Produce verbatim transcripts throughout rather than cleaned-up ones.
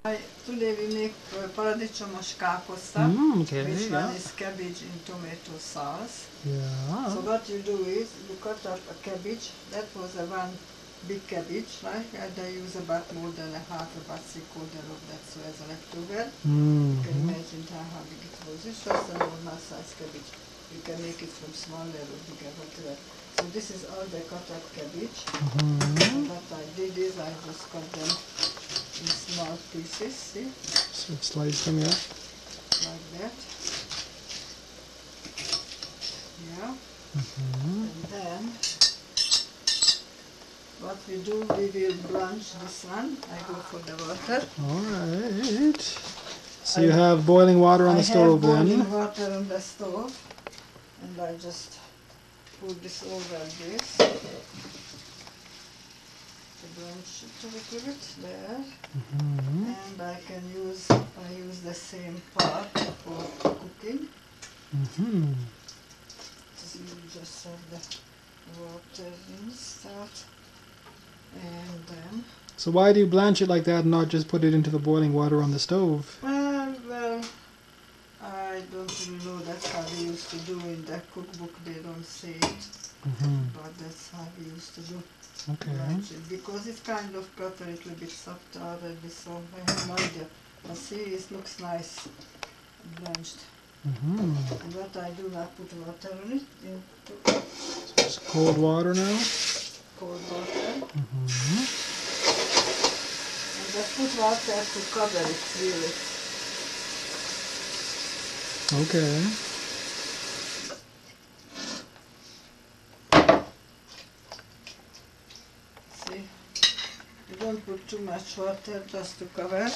Today we make uh, paradicsomos káposzta, Mm, okay, which yeah. one is cabbage in tomato sauce. Yeah. So what you do is you cut up a cabbage. That was a one big cabbage, right? And I use about more than a half, about three quarter of that, so as a leftover. Mm-hmm. You can imagine how, how big it was. It's just a normal size cabbage. You can make it from smaller or bigger, whatever. So this is all the cut up cabbage. Mm-hmm. And what I did is I just cut them in small pieces, see? So slice them, yeah. Like that. Yeah. Mm-hmm. And then what we do, we will blanch this one. I go for the water. Alright. So I, you have boiling water on I the stove have boiling then. water on the stove, and I just put this over this to blanch it a little bit there. Mm-hmm. And I can use I use the same pot for cooking. Mm-hmm. So you just have the water in start, and then. So why do you blanch it like that and not just put it into the boiling water on the stove? Well, well, I don't really know. That's how we used to do in the cookbook. They don't say it, Mm-hmm. but that's how we used to do. Okay. Blanch it, because it's kind of got a little bit softer already. So I have no idea. But see, it looks nice blanched. Mm-hmm. And what I do, I put water on it, into So it's cold water now. cold water, Mm-hmm. and just put water to cover it really. Okay. See, you don't put too much water just to cover,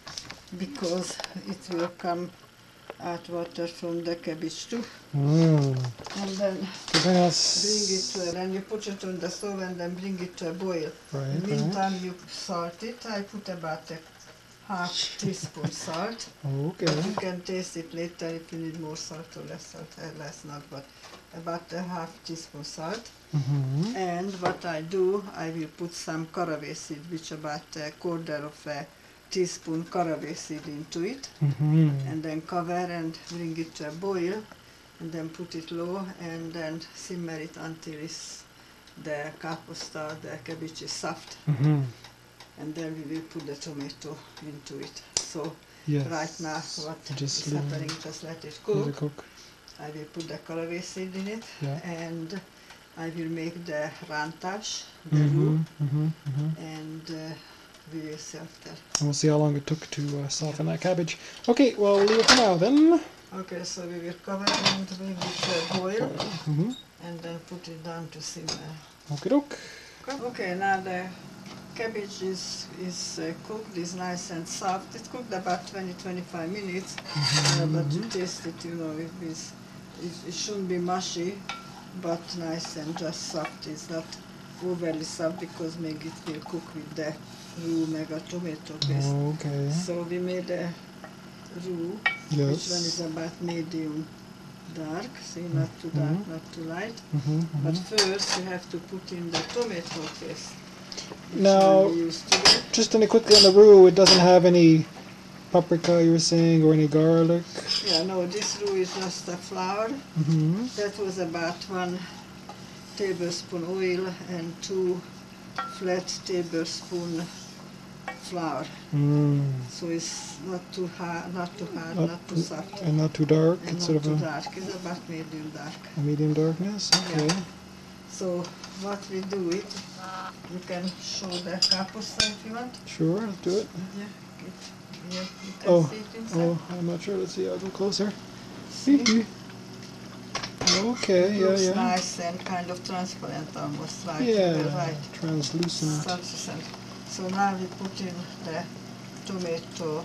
because it will come out water from the cabbage too. Mm. And then So then that's... bring it to, a, and you put it on the stove and then bring it to a boil. Right, In the right. meantime, you salt it. I put about a half teaspoon salt. Okay. But you can taste it later if you need more salt or less salt, uh, less not, but about a half teaspoon salt. Mm-hmm. And what I do, I will put some caraway seed, which about a quarter of a teaspoon caraway seed into it, Mm-hmm. and then cover and bring it to a boil, and then put it low and then simmer it until it's the kaposta, the cabbage is soft, Mm-hmm. and then we will put the tomato into it. So Yes. right now what Just is leave happening, just let it Let cook. it cook. I will put the caraway seed in it, Yeah. and I will make the rantash, the Mm-hmm. roux, Mm-hmm. Mm-hmm. and uh, we will see after. And we'll see how long it took to uh, soften that cabbage. Okay, well, we'll leave it for now then. Okay, so we will cover and bring it to a boil, Mm-hmm. and then put it down to simmer. Okie doke. Okay, now the cabbage is, is uh, cooked, is nice and soft. It's cooked about twenty to twenty-five minutes, uh, but you taste it, you know, it, is, it, it shouldn't be mushy, but nice and just soft. It's not overly soft because maybe it will cook with the roux mega tomato paste. Okay. So we made a roux, which one is Yes. about medium dark, see, not too dark, Mhm. not too light. Mm-hmm. But Mm-hmm. first you have to put in the tomato paste. which Now, one we used to do. just in a quickly on the roux, it doesn't have any paprika, you were saying, or any garlic. Yeah, no, this roux is just a flour. Mm-hmm. That was about one tablespoon oil and two flat tablespoon flour. Mm. So it's not too hard, not too hard, Not not too too- soft, And not too dark. and It's not sort of too a, dark. It's about medium dark. a medium darkness. Okay. So what we do it, you can show the kaposta if you want. Sure, let's do it. Yeah, it, yeah, you can Oh, see it inside. Oh, I'm not sure. Let's see. I'll go closer. See? Okay, It yeah, looks yeah. nice and kind of transparent almost, like Yeah, you're right. translucent. Translucent. So now we put in the tomato.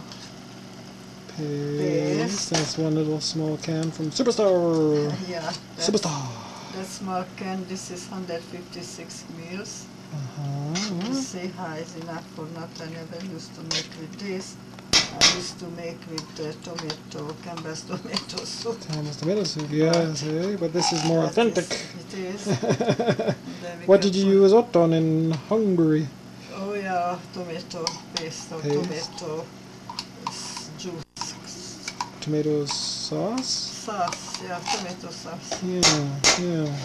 Paste. That's one little small can from Superstar. Yeah, that, Superstar. that small can, this is one hundred fifty-six mils. Uh-huh. You see how is enough for not. I never used to make with this. I used to make with uh, tomato, Campbell's tomato soup. Thomas tomato soup, yes, eh? But this is more That authentic. is- it is. Then we What can did you put- use Otton in Hungary? Oh yeah, tomato paste or Paste. tomato juice. Tomato sauce? Sauce, yeah, tomato sauce. Yeah, yeah.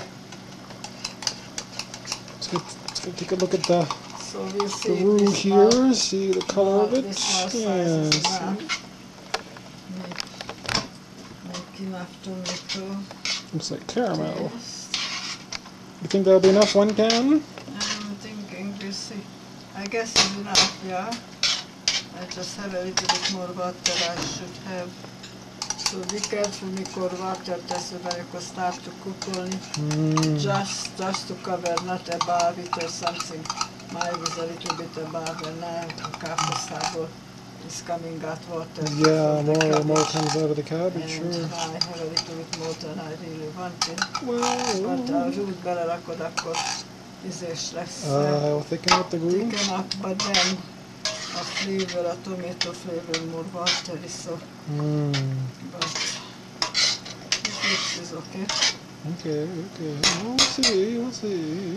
Let's go, let's go take a look at the, So we'll see the if roux this here, small, see the color of small- it. this small size Yeah, is see. enough. Make, make enough tomato Looks like caramel. taste. You think that'll be enough, one can? I'm thinking, we'll see. I guess it's enough, yeah. I just have a little bit more water I should have. So be careful mikor water teszed bele, akkor start to kukolni. Mm. Just, just to cover, not above it or something. Mine is a little bit above and now a capostago is coming out water. Yeah, from the more more cabbage. comes out of the cabbage, And sure. I have a little bit more than I really wanted. Well, But a root belerakod, akkor ízés lesz. uh, I'll thicken with the roux. Thicken up, but then a flavor, a tomato flavor more watery, so Mm. but it looks is okay. Okay, okay. We'll see, we'll see.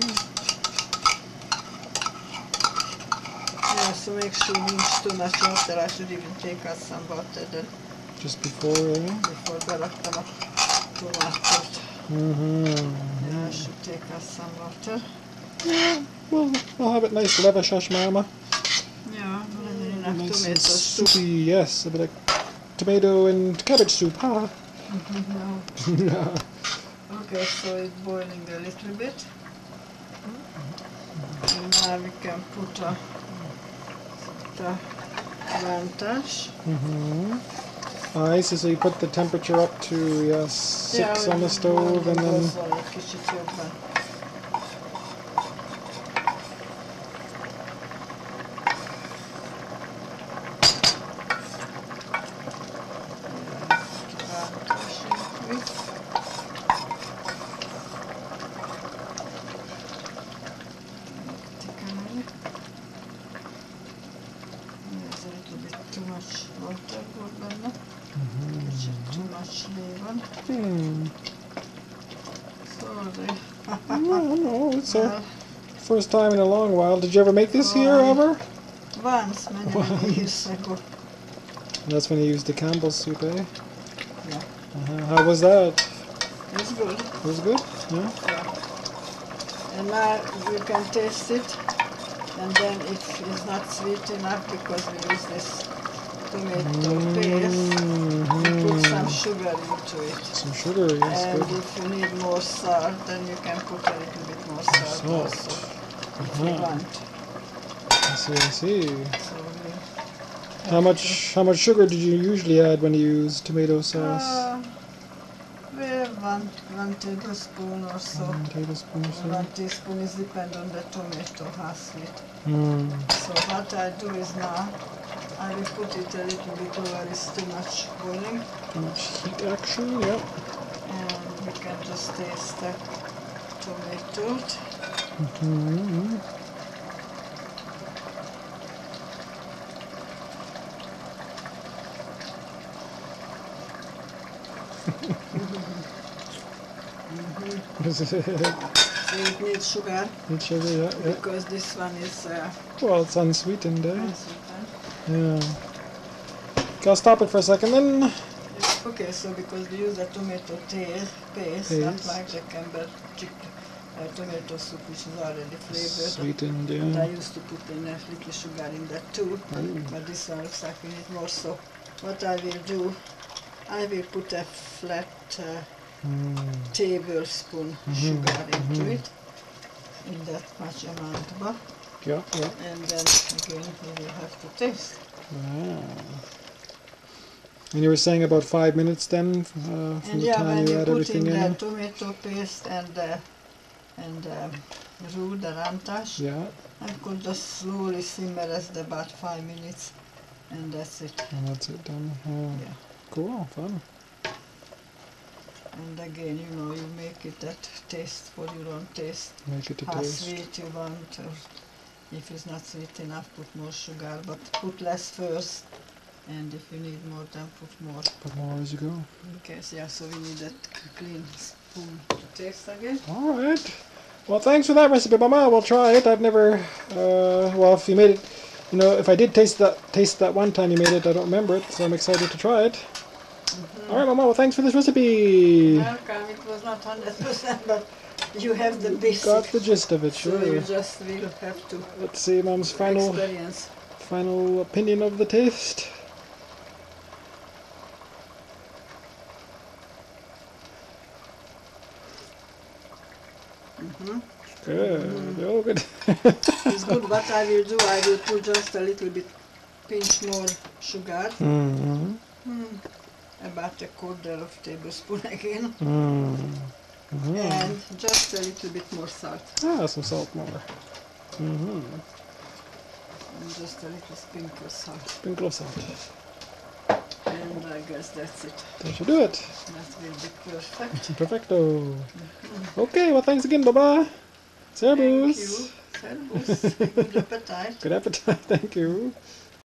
Yeah, so make sure nincs too much water. I should even take out some water then Just before, eh? before beraktam a tomatot. Mm-hmm. Yeah, I should take out some water. Yeah, we'll, we'll have it nice levishash, mama. Yeah, legyen enough Nice tomato and soup. soupy, yes. A bit of tomato and cabbage soup, huh? No. Yeah. Okay, so it's boiling a little bit. And now we can put a, the vantage. Mm-hmm. I see, so you put the temperature up to, yes, six on the stove, and then... Egy kicsit jobban. There's a little bit too much water volt benne. Kicsit too much lé van. Hmm. Sorry. No, no, it's our Well, first time in a long while. Did you ever make this here, Um, ever? once, many, many Once. years ago. That's when you used the Campbell's soup, eh? Yeah. Uh-huh. How was that? It's good. It was good? Yeah? Yeah. And now you can taste it, and then if it's not sweet enough because we use this tomato paste, you put some Mhm. sugar into it. Some sugar, yes, And good. if you need more salt, then you can put a little bit more salt, Salt. also, if you Uh-huh. want. I see, I see. So we How much how much sugar did you usually add when you use tomato sauce? Uh, we have one, one tablespoon or so. One tablespoon or so? One teaspoon is depend on the tomato, how sweet. Mm. So what I do is now, I will put it a little bit over, it's too much boiling, Too much heat action, yep. and we can just taste the tomato. Mm-hmm. So it needs sugar, Need sugar, yeah, yeah. because this one is uh, Well, it's unsweetened, eh? unsweetened. Yeah. Okay, I'll stop it for a second then. Okay, so because we use the tomato taste, paste, not Paste. like the Campbell chicken, uh, tomato soup, which is already flavored. Sweetened, And I yeah. used to put in a little sugar in that too, Oh. but this one looks like we need more. So what I will do, I will put a flat uh, Mm. tablespoon Mhm, sugar into mhm. it, in that much amount, but, Yeah, yeah. and then again we will have to taste. Wow. And you were saying about five minutes then, uh, from And the yeah, time when you you add put everything in in? the tomato paste and uh, and um, roux, the rantash, Yeah, I could just slowly simmer as about five minutes, and that's it. and that's it done. Yeah. Yeah. Cool, fun. And again, you know, you make it that taste for your own taste. Make it to How taste. sweet you want, or if it's not sweet enough, put more sugar, but put less first. And if you need more, then put more. Put more as you go. Okay, so yeah, so we need that clean spoon to taste again. All right. Well, thanks for that recipe, Mama. We'll try it. I've never, uh, well, if you made it You know, if I did taste that taste that one time you made it, I don't remember it, so I'm excited to try it. Mm-hmm. All right, Mama. Well, thanks for this recipe. Welcome. It was not hundred percent, but you have the basic. Got the gist of it, So sure. you just will have to Let's see, Mom's final experience. final opinion of the taste. Mm-hmm. Good. Mm-hmm. Oh, good. It's good. What I will do, I will put just a little bit, pinch more sugar. Mm-hmm. Mm. About a quarter of tablespoon again. Mm-hmm. And just a little bit more salt. Ah, some salt more. Mm-hmm. And just a little sprinkle of salt. Sprinkle of salt. And I guess that's it. That should do it. That will be perfect. Perfecto. Okay, well, thanks again, Baba. Thank you. Servus. Servus. Good appetite. Good appetite. Thank you.